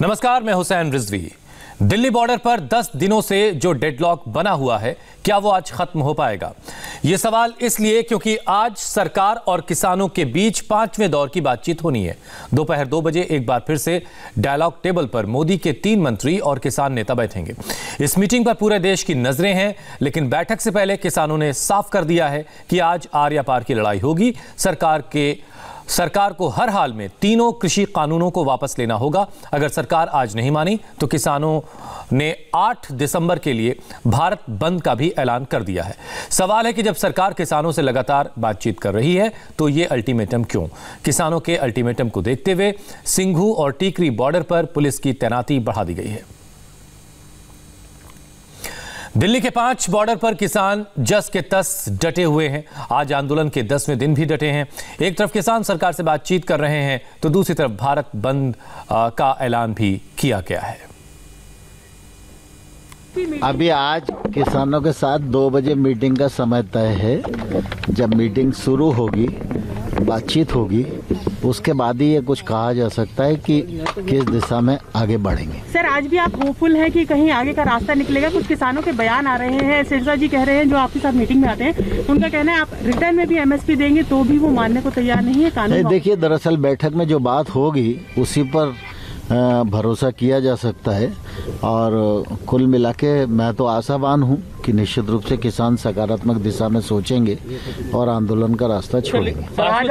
नमस्कार, मैं हुसैन रिजवी। दिल्ली बॉर्डर पर 10 दिनों से जो डेडलॉक बना हुआ है, क्या वो आज खत्म हो पाएगा? ये सवाल इसलिए क्योंकि आज सरकार और किसानों के बीच 5वें दौर की बातचीत होनी है। दोपहर 2 बजे एक बार फिर से डायलॉग टेबल पर मोदी के 3 मंत्री और किसान नेता बैठेंगे। इस मीटिंग पर पूरे देश की नजरें हैं, लेकिन बैठक से पहले किसानों ने साफ कर दिया है कि आज आर या पार की लड़ाई होगी। सरकार को हर हाल में तीनों कृषि कानूनों को वापस लेना होगा। अगर सरकार आज नहीं मानी तो किसानों ने 8 दिसंबर के लिए भारत बंद का भी ऐलान कर दिया है। सवाल है कि जब सरकार किसानों से लगातार बातचीत कर रही है तो ये अल्टीमेटम क्यों? किसानों के अल्टीमेटम को देखते हुए सिंघू और टीकरी बॉर्डर पर पुलिस की तैनाती बढ़ा दी गई है। दिल्ली के 5 बॉर्डर पर किसान जस के तस डटे हुए हैं। आज आंदोलन के 10वें दिन भी डटे हैं। एक तरफ किसान सरकार से बातचीत कर रहे हैं तो दूसरी तरफ भारत बंद का ऐलान भी किया गया है। अभी आज किसानों के साथ 2 बजे मीटिंग का समय तय है। जब मीटिंग शुरू होगी, बातचीत होगी, उसके बाद ही ये कुछ कहा जा सकता है कि किस दिशा में आगे बढ़ेंगे। सर, आज भी आप होपफुल हैं कि कहीं आगे का रास्ता निकलेगा? कुछ किसानों के बयान आ रहे हैं, सिरसा जी कह रहे हैं, जो आपके साथ मीटिंग में आते हैं, उनका कहना है आप रिटर्न में भी एमएसपी देंगे तो भी वो मानने को तैयार नहीं है कानून। देखिए, दरअसल बैठक में जो बात होगी उसी पर भरोसा किया जा सकता है और कुल मिला के मैं तो आशावान हूं कि निश्चित रूप से किसान सकारात्मक दिशा में सोचेंगे और आंदोलन का रास्ता छोड़ेंगे।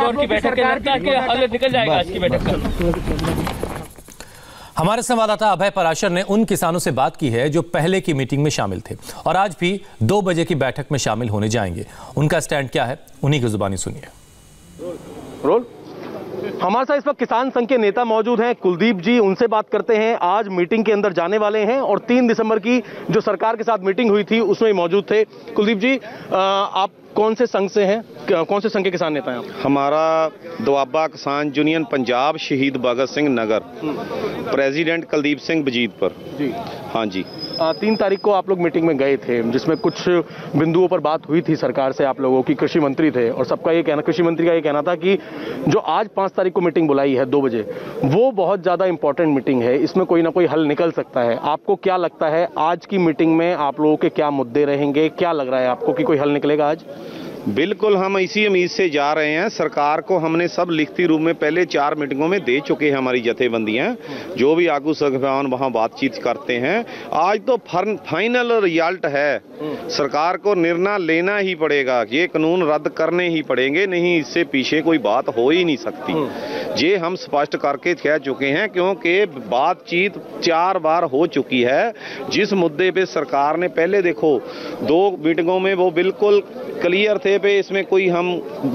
हमारे संवाददाता अभय पराशर ने उन किसानों से बात की है जो पहले की मीटिंग में शामिल थे और आज भी 2 बजे की बैठक में शामिल होने जाएंगे। उनका स्टैंड क्या है, उन्हीं की जुबानी सुनिए। रोल हमारे साथ इस वक्त किसान संघ के नेता मौजूद हैं, कुलदीप जी, उनसे बात करते हैं। आज मीटिंग के अंदर जाने वाले हैं और 3 दिसंबर की जो सरकार के साथ मीटिंग हुई थी उसमें मौजूद थे। कुलदीप जी, आप कौन से संघ से हैं, कौन से संघ के किसान नेता हैं आप? हमारा दुआबा किसान यूनियन पंजाब शहीद भगत सिंह नगर, प्रेसिडेंट कुलदीप सिंह बजीतपुर जी। हाँ जी, 3 तारीख को आप लोग मीटिंग में गए थे जिसमें कुछ बिंदुओं पर बात हुई थी सरकार से आप लोगों की। कृषि मंत्री थे और सबका ये कहना, कृषि मंत्री का ये कहना था कि जो आज 5 तारीख को मीटिंग बुलाई है 2 बजे, वो बहुत ज़्यादा इंपॉर्टेंट मीटिंग है, इसमें कोई ना कोई हल निकल सकता है। आपको क्या लगता है आज की मीटिंग में आप लोगों के क्या मुद्दे रहेंगे? क्या लग रहा है आपको कि कोई हल निकलेगा आज? बिल्कुल, हम इसी उम्मीद से जा रहे हैं। सरकार को हमने सब लिखती रूप में पहले 4 मीटिंगों में दे चुके हैं। हमारी जथेबंदियां जो भी आगू सगवान वहां बातचीत करते हैं। आज तो फाइनल रिजल्ट है, सरकार को निर्णय लेना ही पड़ेगा। ये कानून रद्द करने ही पड़ेंगे, नहीं इससे पीछे कोई बात हो ही नहीं सकती। ये हम स्पष्ट करके कह चुके हैं क्योंकि बातचीत 4 बार हो चुकी है। जिस मुद्दे पे सरकार ने पहले देखो 2 मीटिंगों में वो बिल्कुल क्लियर थे पे इसमें कोई हम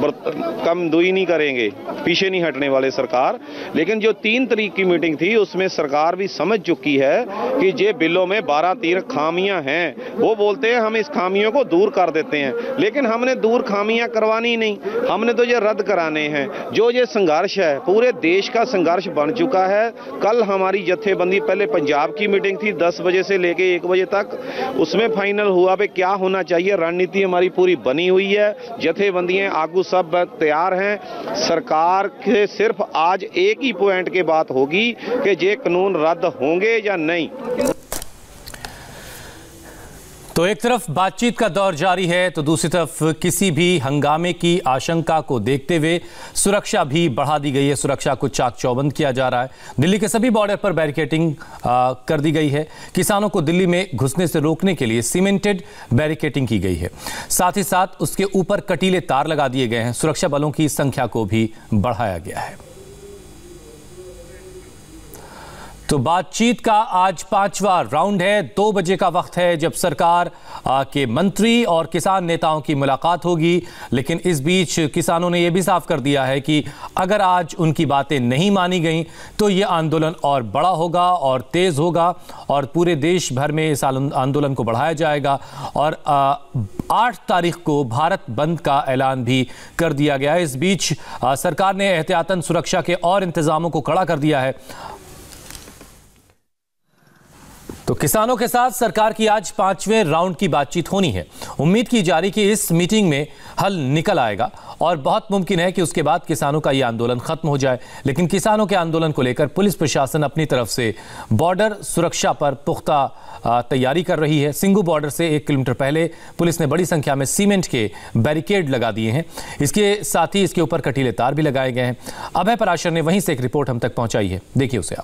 कम दुई नहीं करेंगे, पीछे नहीं हटने वाले सरकार। लेकिन जो 3 तारीख की मीटिंग थी उसमें सरकार भी समझ चुकी है कि ये बिलों में 12-13 खामियां हैं। वो बोलते हैं हम इस खामियों को दूर कर देते हैं, लेकिन हमने दूर खामियां करवानी नहीं, हमने तो ये रद्द कराने हैं। जो ये संघर्ष है पूरे देश का संघर्ष बन चुका है। कल हमारी जथेबंदी, पहले पंजाब की मीटिंग थी 10 बजे से लेके 1 बजे तक, उसमें फाइनल हुआ पे क्या होना चाहिए, रणनीति हमारी पूरी बनी हुई है। जथेबंदियां आगू सब तैयार हैं। सरकार के सिर्फ आज एक ही पॉइंट की बात होगी कि ये कानून रद्द होंगे या नहीं। तो एक तरफ बातचीत का दौर जारी है तो दूसरी तरफ किसी भी हंगामे की आशंका को देखते हुए सुरक्षा भी बढ़ा दी गई है। सुरक्षा को चाक चौबंद किया जा रहा है। दिल्ली के सभी बॉर्डर पर बैरिकेडिंग कर दी गई है। किसानों को दिल्ली में घुसने से रोकने के लिए सीमेंटेड बैरिकेडिंग की गई है। साथ ही साथ उसके ऊपर कटीले तार लगा दिए गए हैं। सुरक्षा बलों की संख्या को भी बढ़ाया गया है। तो बातचीत का आज 5वां राउंड है। 2 बजे का वक्त है जब सरकार के मंत्री और किसान नेताओं की मुलाकात होगी। लेकिन इस बीच किसानों ने यह भी साफ कर दिया है कि अगर आज उनकी बातें नहीं मानी गई तो ये आंदोलन और बड़ा होगा और तेज होगा और पूरे देश भर में इस आंदोलन को बढ़ाया जाएगा। और 8 तारीख को भारत बंद का ऐलान भी कर दिया गया है। इस बीच सरकार ने एहतियातन सुरक्षा के और इंतजामों को कड़ा कर दिया है। तो किसानों के साथ सरकार की आज 5वें राउंड की बातचीत होनी है। उम्मीद की जा रही कि इस मीटिंग में हल निकल आएगा और बहुत मुमकिन है कि उसके बाद किसानों का यह आंदोलन खत्म हो जाए। लेकिन किसानों के आंदोलन को लेकर पुलिस प्रशासन अपनी तरफ से बॉर्डर सुरक्षा पर पुख्ता तैयारी कर रही है। सिंघू बॉर्डर से 1 किलोमीटर पहले पुलिस ने बड़ी संख्या में सीमेंट के बैरिकेड लगा दिए हैं। इसके साथ ही इसके ऊपर कटीले तार भी लगाए गए हैं। अभय पराशर ने वहीं से एक रिपोर्ट हम तक पहुंचाई है, देखिए उसे आप।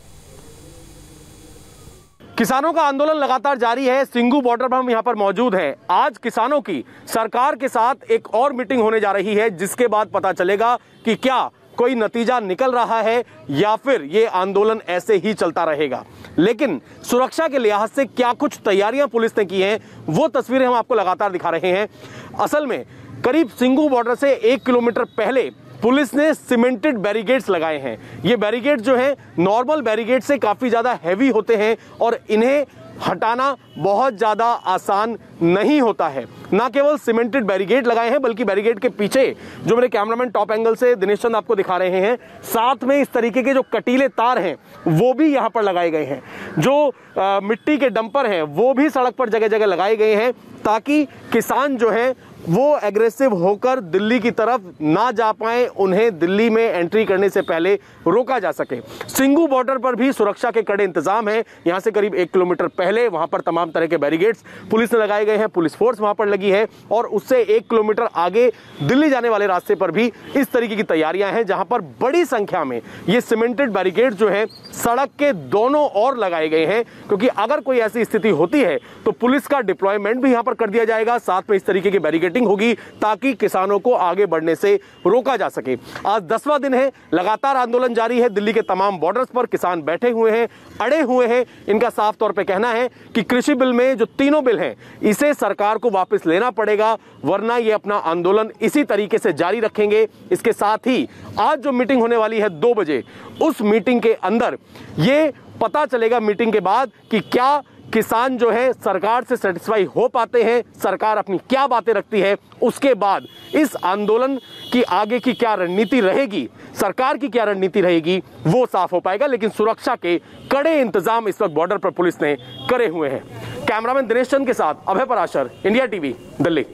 किसानों का आंदोलन लगातार जारी है। सिंघू बॉर्डर पर हम यहां पर मौजूद हैं। आज किसानों की सरकार के साथ एक और मीटिंग होने जा रही है, जिसके बाद पता चलेगा कि क्या कोई नतीजा निकल रहा है या फिर ये आंदोलन ऐसे ही चलता रहेगा। लेकिन सुरक्षा के लिहाज से क्या कुछ तैयारियां पुलिस ने की हैं, वो तस्वीरें हम आपको लगातार दिखा रहे हैं। असल में करीब सिंघू बॉर्डर से 1 किलोमीटर पहले पुलिस ने सीमेंटेड बैरिकेड्स लगाए हैं। ये बैरिकेड जो है नॉर्मल बैरिकेड से काफी ज्यादा हैवी होते हैं और इन्हें हटाना बहुत ज्यादा आसान नहीं होता है। ना केवल सीमेंटेड बैरिकेड लगाए हैं, बल्कि बैरिकेड के पीछे जो मेरे कैमरामैन टॉप एंगल से दिनेश चंद आपको दिखा रहे हैं, साथ में इस तरीके के जो कटीले तार हैं वो भी यहां पर लगाए गए हैं। जो मिट्टी के डंपर हैं वो भी सड़क पर जगह जगह लगाए गए हैं, ताकि किसान जो है वो एग्रेसिव होकर दिल्ली की तरफ ना जा पाए, उन्हें दिल्ली में एंट्री करने से पहले रोका जा सके। सिंघू बॉर्डर पर भी सुरक्षा के कड़े इंतजाम हैं। यहां से करीब 1 किलोमीटर पहले वहां पर तमाम तरह के बैरिकेड्स पुलिस ने लगाए गए हैं, पुलिस फोर्स वहां पर लगी है। और उससे 1 किलोमीटर आगे दिल्ली जाने वाले रास्ते पर भी इस तरीके की तैयारियां हैं, जहां पर बड़ी संख्या में ये सीमेंटेड बैरिकेड जो है सड़क के दोनों ओर लगाए गए हैं, क्योंकि अगर कोई ऐसी स्थिति होती है तो पुलिस का डिप्लॉयमेंट भी यहां पर कर दिया जाएगा। साथ में इस तरीके की बैरिकेड होगी ताकि किसानों को आगे बढ़ने से रोका जा सके। आज 10वां दिन है, लगातार आंदोलन जारी है। दिल्ली के तमाम बॉर्डर्स पर किसान बैठे हुए हैं, अड़े हुए हैं। इनका साफ तौर पे कहना है कि कृषि बिल में जो तीनों बिल हैं, इसे सरकार को वापस लेना पड़ेगा, वरना ये अपना आंदोलन इसी तरीके से जारी रखेंगे। इसके साथ ही आज जो मीटिंग होने वाली है 2 बजे, उस मीटिंग के अंदर ये पता चलेगा मीटिंग के बाद कि क्या किसान जो है सरकार से सेटिस्फाई हो पाते हैं, सरकार अपनी क्या बातें रखती है। उसके बाद इस आंदोलन की आगे की क्या रणनीति रहेगी, सरकार की क्या रणनीति रहेगी, वो साफ हो पाएगा। लेकिन सुरक्षा के कड़े इंतजाम इस वक्त बॉर्डर पर पुलिस ने करे हुए हैं। कैमरामैन दिनेश चंद के साथ Abhay Parashar, India TV, Delhi.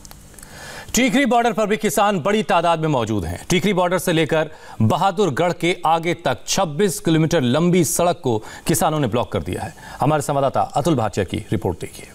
Tikri border पर भी किसान बड़ी तादाद में मौजूद हैं। टीकरी बॉर्डर से लेकर बहादुरगढ़ के आगे तक 26 किलोमीटर लंबी सड़क को किसानों ने ब्लॉक कर दिया है। हमारे संवाददाता अतुल भाटिया की रिपोर्ट देखिए।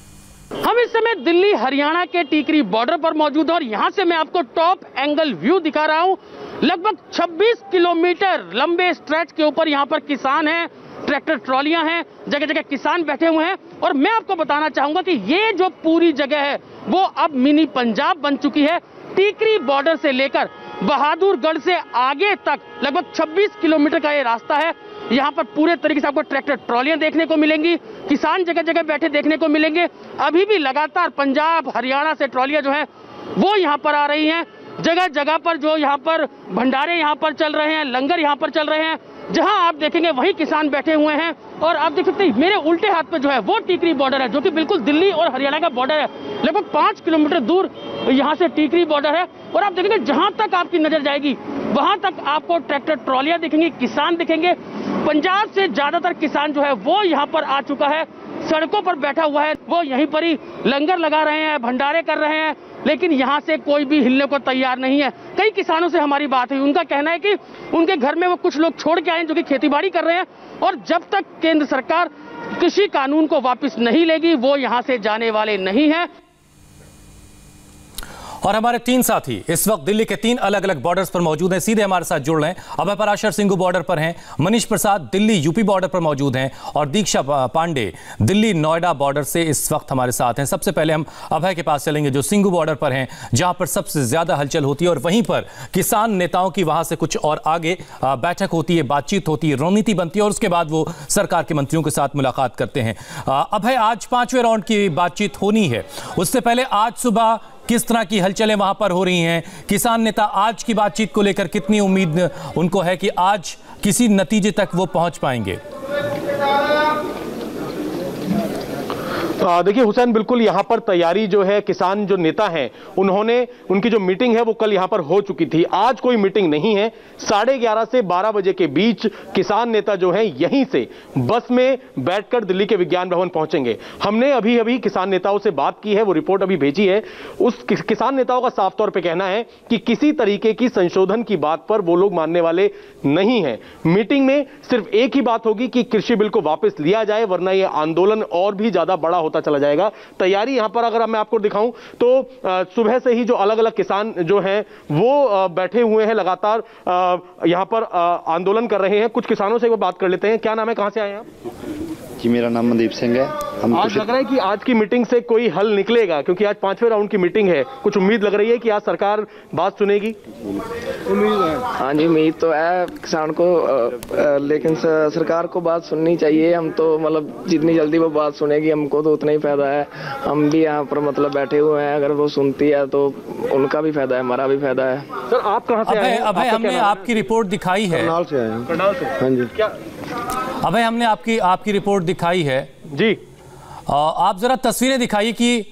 हम इस समय दिल्ली हरियाणा के टीकरी बॉर्डर पर मौजूद हैं और यहां से मैं आपको टॉप एंगल व्यू दिखा रहा हूं। लगभग 26 किलोमीटर लंबे स्ट्रेच के ऊपर यहां पर किसान हैं, ट्रैक्टर ट्रॉलियां हैं, जगह जगह किसान बैठे हुए हैं। और मैं आपको बताना चाहूंगा कि ये जो पूरी जगह है वो अब मिनी पंजाब बन चुकी है। टीकरी बॉर्डर से लेकर बहादुरगढ़ से आगे तक लगभग 26 किलोमीटर का ये रास्ता है। यहाँ पर पूरे तरीके से आपको ट्रैक्टर ट्रॉलियां देखने को मिलेंगी, किसान जगह जगह बैठे देखने को मिलेंगे। अभी भी लगातार पंजाब हरियाणा से ट्रॉलियां जो है वो यहाँ पर आ रही हैं। जगह जगह पर जो यहाँ पर भंडारे यहाँ पर चल रहे हैं, लंगर यहाँ पर चल रहे हैं। जहां आप देखेंगे वही किसान बैठे हुए हैं। और आप देख सकते हैं मेरे उल्टे हाथ पे जो है वो टीकरी बॉर्डर है, जो कि बिल्कुल दिल्ली और हरियाणा का बॉर्डर है। लगभग 5 किलोमीटर दूर यहां से टीकरी बॉर्डर है। और आप देखेंगे जहां तक आपकी नजर जाएगी वहां तक आपको ट्रैक्टर ट्रॉलियां दिखेंगी, किसान दिखेंगे। पंजाब से ज्यादातर किसान जो है वो यहाँ पर आ चुका है, सड़कों पर बैठा हुआ है। वो यहीं पर ही लंगर लगा रहे हैं, भंडारे कर रहे हैं, लेकिन यहाँ से कोई भी हिलने को तैयार नहीं है। कई किसानों से हमारी बात हुई, उनका कहना है कि उनके घर में वो कुछ लोग छोड़ के आए जो कि खेतीबाड़ी कर रहे हैं, और जब तक केंद्र सरकार कृषि कानून को वापस नहीं लेगी वो यहाँ से जाने वाले नहीं है। और हमारे 3 साथी इस वक्त दिल्ली के 3 अलग अलग बॉर्डर्स पर मौजूद हैं, सीधे हमारे साथ जुड़ रहे हैं। अभय पराशर सिंघू बॉर्डर पर हैं, मनीष प्रसाद दिल्ली यूपी बॉर्डर पर मौजूद हैं, और दीक्षा पांडे दिल्ली नोएडा बॉर्डर से इस वक्त हमारे साथ हैं। सबसे पहले हम अभय के पास चलेंगे, जो सिंघू बॉर्डर पर हैं, जहां पर सबसे ज्यादा हलचल होती है, और वहीं पर किसान नेताओं की वहां से कुछ और आगे बैठक होती है, बातचीत होती है, रणनीति बनती है, और उसके बाद वो सरकार के मंत्रियों के साथ मुलाकात करते हैं। अभय, आज 5वें राउंड की बातचीत होनी है, उससे पहले आज सुबह किस तरह की हलचलें वहां पर हो रही हैं? किसान नेता आज की बातचीत को लेकर कितनी उम्मीद उनको है कि आज किसी नतीजे तक वो पहुंच पाएंगे? देखिए हुसैन, बिल्कुल यहाँ पर तैयारी जो है, किसान जो नेता हैं उनकी जो मीटिंग है वो कल यहाँ पर हो चुकी थी। आज कोई मीटिंग नहीं है। 11:30 से 12 बजे के बीच किसान नेता जो हैं यहीं से बस में बैठकर दिल्ली के विज्ञान भवन पहुंचेंगे। हमने अभी अभी किसान नेताओं से बात की है, वो रिपोर्ट अभी भेजी है। उस किसान नेताओं का साफ तौर पर कहना है कि किसी तरीके की संशोधन की बात पर वो लोग मानने वाले नहीं है। मीटिंग में सिर्फ एक ही बात होगी कि कृषि बिल को वापस लिया जाए, वरना यह आंदोलन और भी ज्यादा बड़ा होता चला जाएगा। तैयारी यहां पर अगर मैं आपको दिखाऊं तो सुबह से ही जो अलग अलग किसान जो हैं वो बैठे हुए हैं, लगातार यहां पर आंदोलन कर रहे हैं। कुछ किसानों से बात कर लेते हैं। क्या नाम है, कहां से आए हैं आप? जी मेरा नाम मनदीप सिंह है। आज लग रहा है कि आज की मीटिंग से कोई हल निकलेगा, क्योंकि आज 5वें राउंड की मीटिंग है। कुछ उम्मीद लग रही है कि आज सरकार बात सुनेगी? उम्मीद है। हाँ जी, उम्मीद तो है किसान को, लेकिन सरकार को बात सुननी चाहिए। हम तो मतलब जितनी जल्दी वो बात सुनेगी हमको तो उतना ही फायदा है। हम भी यहाँ पर मतलब बैठे हुए हैं, अगर वो सुनती है तो उनका भी फायदा है, हमारा भी फायदा है। सर आप कहाँ से आए हैं? अभय, हमने आपकी रिपोर्ट दिखाई है। करनाल से आए हैं। करनाल से? हाँ जी। क्या अभय, हमने आपकी रिपोर्ट दिखाई है जी। आप जरा तस्वीरें दिखाइए कि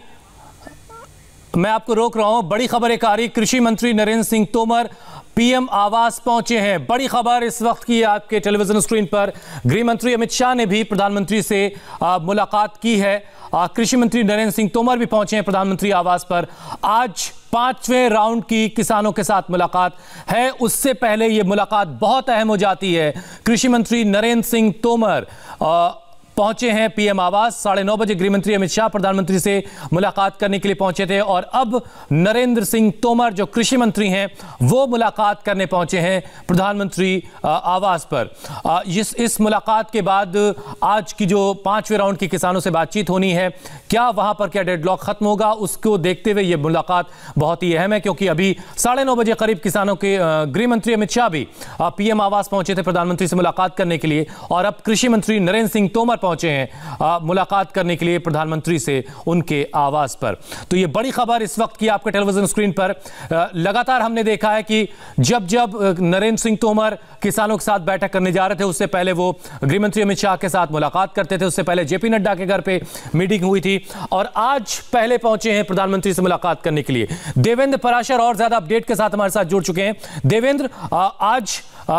मैं आपको रोक रहा हूं। बड़ी खबर एक आ रही, कृषि मंत्री नरेंद्र सिंह तोमर पीएम आवास पहुंचे हैं। बड़ी खबर इस वक्त की आपके टेलीविजन स्क्रीन पर। गृह मंत्री अमित शाह ने भी प्रधानमंत्री से मुलाकात की है। कृषि मंत्री नरेंद्र सिंह तोमर भी पहुंचे हैं प्रधानमंत्री आवास पर। आज 5वें राउंड की किसानों के साथ मुलाकात है। उससे पहले यह मुलाकात बहुत अहम हो जाती है। कृषि मंत्री नरेंद्र सिंह तोमर पहुंचे हैं पीएम आवास। 9:30 बजे गृह मंत्री अमित शाह प्रधानमंत्री से मुलाकात करने के लिए पहुंचे थे, और अब नरेंद्र सिंह तोमर जो कृषि मंत्री हैं वो मुलाकात करने पहुंचे हैं प्रधानमंत्री आवास पर। इस मुलाकात के बाद आज की जो 5वें राउंड की किसानों से बातचीत होनी है, क्या वहां पर क्या डेडलॉक खत्म होगा, उसको देखते हुए यह मुलाकात बहुत ही अहम है। क्योंकि अभी 9:30 बजे करीब किसानों के गृह मंत्री अमित शाह भी पीएम आवास पहुंचे थे प्रधानमंत्री से मुलाकात करने के लिए, और अब कृषि मंत्री नरेंद्र सिंह तोमर पहुंचे हैं मुलाकात करने के लिए प्रधानमंत्री से उनके आवास पर। तो ये बड़ी खबर इस वक्त की आपके टेलीविजन स्क्रीन पर। लगातार हमने देखा है कि जब नरेंद्र सिंह तोमर किसानों के साथ बैठक करने जा रहे थे, उससे पहले वो गृह मंत्री अमित शाह के साथ मुलाकात करते थे। उससे पहले जेपी नड्डा के घर पे मीटिंग हुई थी, और आज पहले पहुंचे हैं प्रधानमंत्री से मुलाकात करने के लिए। देवेंद्र पराशर और ज्यादा अपडेट के साथ हमारे साथ जुड़ चुके हैं। देवेंद्र, आज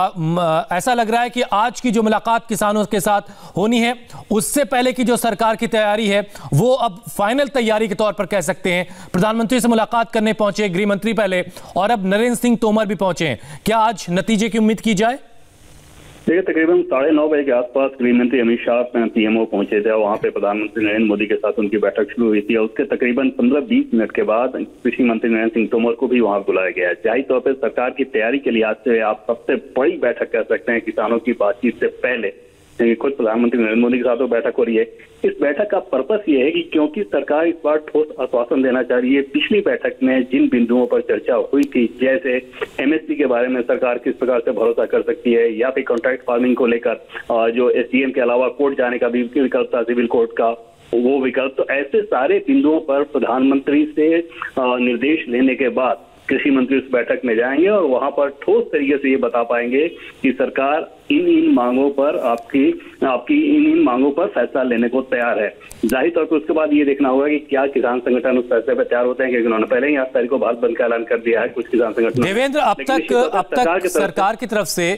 ऐसा लग रहा है कि आज की जो मुलाकात किसानों के साथ होनी है, उससे पहले की जो सरकार की तैयारी है वो अब फाइनल तैयारी के तौर पर कह सकते हैं। प्रधानमंत्री से मुलाकात करने पहुंचे गृह मंत्री पहले, और अब नरेंद्र सिंह तोमर भी पहुंचे हैं। क्या आज नतीजे की उम्मीद की जाए? देखिए, तकरीबन 9:30 बजे के आसपास गृह मंत्री अमित शाह पीएमओ पहुंचे थे। वहां पे प्रधानमंत्री नरेंद्र मोदी के साथ उनकी बैठक शुरू हुई थी, और उसके तकरीबन 15-20 मिनट के बाद कृषि मंत्री नरेंद्र सिंह तोमर को भी वहां बुलाया गया है। जाहिर तौर पर सरकार की तैयारी के लिहाज से आप सबसे बड़ी बैठक कह सकते हैं किसानों की बातचीत से पहले, खुद प्रधानमंत्री नरेंद्र मोदी के साथ वो बैठक हो रही है। इस बैठक का पर्पस ये है कि क्योंकि सरकार इस बार ठोस आश्वासन देना चाह रही है। पिछली बैठक में जिन बिंदुओं पर चर्चा हुई थी, जैसे एमएसपी के बारे में सरकार किस प्रकार से भरोसा कर सकती है, या फिर कॉन्ट्रैक्ट फार्मिंग को लेकर जो एसडीएम के अलावा कोर्ट जाने का भी विकल्प था, सिविल कोर्ट का वो विकल्प, तो ऐसे सारे बिंदुओं पर प्रधानमंत्री से निर्देश लेने के बाद कृषि मंत्री उस बैठक में जाएंगे, और वहां पर ठोस तरीके से ये बता पाएंगे कि सरकार इन मांगों पर आपकी इन मांगों पर फैसला लेने को तैयार है। जाहिर तौर पर उसके बाद ये देखना होगा कि क्या किसान संगठन उस फैसले पर तैयार होते हैं, क्योंकि उन्होंने पहले ही 8 तारीख को भारत बंद का ऐलान कर दिया है कुछ किसान संगठन। देवेंद्र, अब तक सरकार की तरफ से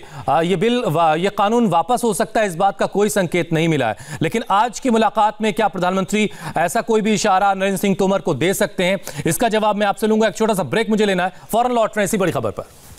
ये कानून वापस हो सकता है, इस बात का कोई संकेत नहीं मिला है। लेकिन आज की मुलाकात में क्या प्रधानमंत्री ऐसा कोई भी इशारा नरेंद्र सिंह तोमर को दे सकते हैं? इसका जवाब मैं आपसे लूंगा। एक छोटा सा ब्रेक मुझे लेना है, फौरन लौट रहे हैं इसी बड़ी खबर पर।